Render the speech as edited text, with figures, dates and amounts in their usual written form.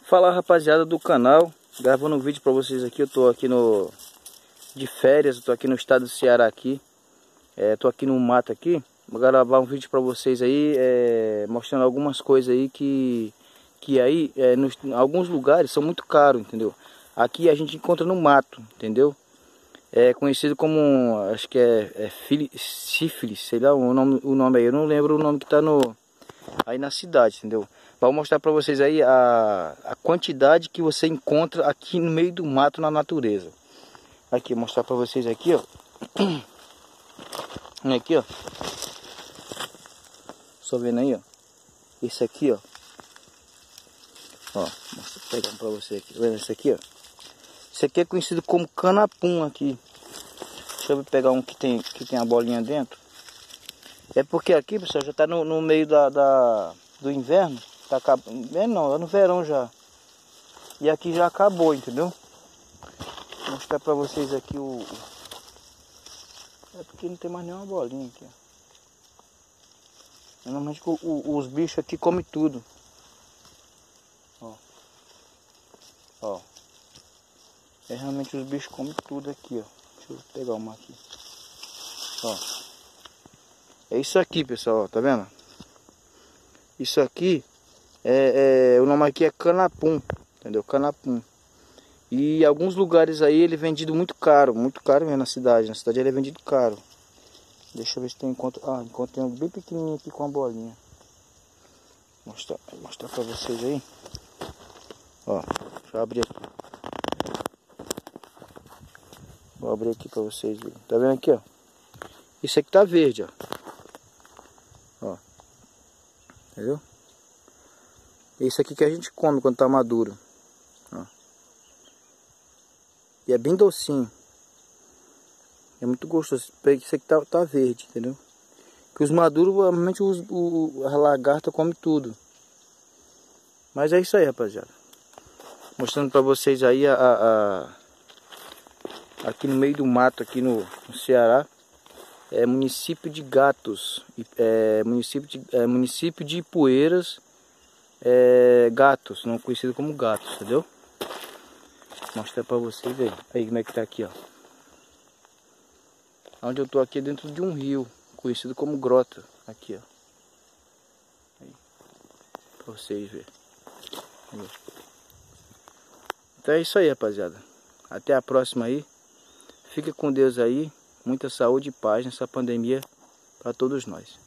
Fala, rapaziada do canal, gravando um vídeo pra vocês aqui. Eu tô aqui de férias, eu tô aqui no estado do Ceará aqui. Tô aqui no mato aqui. Vou gravar um vídeo pra vocês aí, mostrando algumas coisas aí que aí, em alguns lugares são muito caros, entendeu? Aqui a gente encontra no mato, entendeu? É conhecido como, acho que sífilis, sei lá o nome aí. Eu não lembro o nome que tá aí na cidade, entendeu? Vou mostrar para vocês aí a quantidade que você encontra aqui no meio do mato, na natureza. Aqui, vou mostrar para vocês aqui, ó. Aqui, ó. Só vendo aí, ó. Esse aqui, ó. Ó, pegando para você aqui. Vendo esse aqui, ó. Esse aqui é conhecido como canapum aqui. Deixa eu pegar um que tem a bolinha dentro. É porque aqui, pessoal, já tá no meio do inverno. Tá acabando. Não, é no verão já. E aqui já acabou, entendeu? Vou mostrar pra vocês aqui É porque não tem mais nenhuma bolinha aqui, ó. Normalmente os bichos aqui comem tudo. Ó. Ó. Realmente os bichos comem tudo aqui, ó. Deixa eu pegar uma aqui. Ó. É isso aqui, pessoal, ó, tá vendo? Isso aqui o nome aqui é canapum, entendeu? Canapum. E em alguns lugares aí ele é vendido muito caro mesmo na cidade. Na cidade ele é vendido caro. Deixa eu ver se tem encontro. Encontrei um bem pequenininho aqui com a bolinha. Vou mostrar pra vocês aí. Ó, deixa eu abrir aqui. Vou abrir aqui pra vocês verem. Tá vendo aqui, ó? Isso aqui tá verde, ó. Ó. Entendeu? Isso aqui que a gente come quando tá maduro. Ó. E é bem docinho. É muito gostoso. Isso aqui tá verde, entendeu? Porque os maduros, normalmente a lagarta come tudo. Mas é isso aí, rapaziada. Mostrando pra vocês aí aqui no meio do mato, aqui no Ceará. É município de Gatos. Município de Ipueiras. Gatos, não conhecido como Gatos, entendeu? Vou mostrar pra vocês ver. Aí como é que tá aqui, ó. Onde eu tô aqui é dentro de um rio, conhecido como Grota. Aqui, ó. Aí, pra vocês verem. Então é isso aí, rapaziada. Até a próxima aí. Fica com Deus aí. Muita saúde e paz nessa pandemia para todos nós.